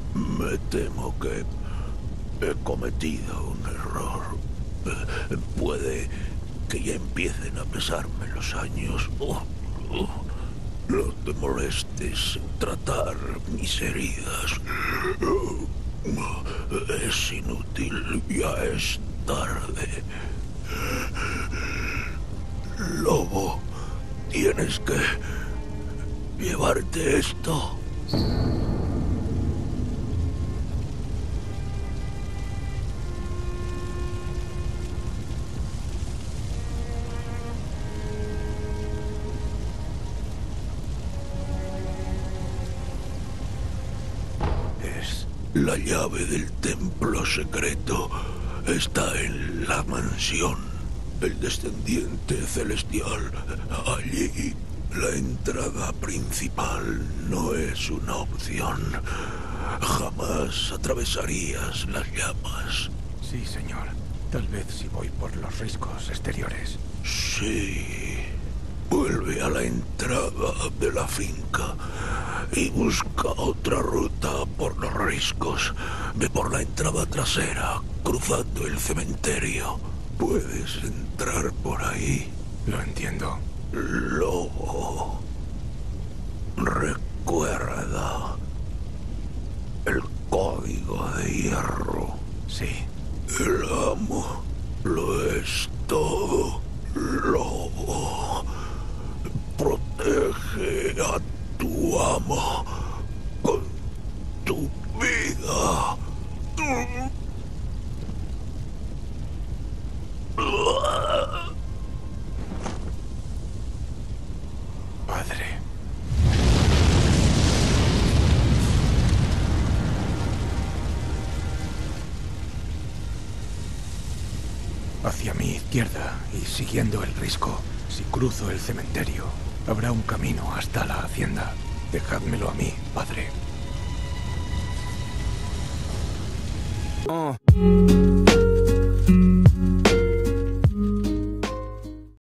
Me temo que he cometido un error. Puede que ya empiecen a pesarme los años. No te molestes en tratar mis heridas. Es inútil, ya es tarde. Lobo, tienes que llevarte esto. Es la llave del templo secreto. Está en la mansión. El descendiente celestial. Allí, la entrada principal no es una opción. Jamás atravesarías las llamas. Sí, señor. Tal vez si voy por los riscos exteriores. Sí. Vuelve a la entrada de la finca y busca otra ruta por los riscos. Ve por la entrada trasera, cruzando el cementerio. Puedes entrar por ahí. Lo entiendo. Lobo. Recuerda el código de hierro. Sí. El amo lo es todo. Lobo. Protege a tu amo con tu vida. Padre. Hacia mi izquierda y siguiendo el risco. Si cruzo el cementerio, habrá un camino hasta la hacienda. Dejádmelo a mí, padre.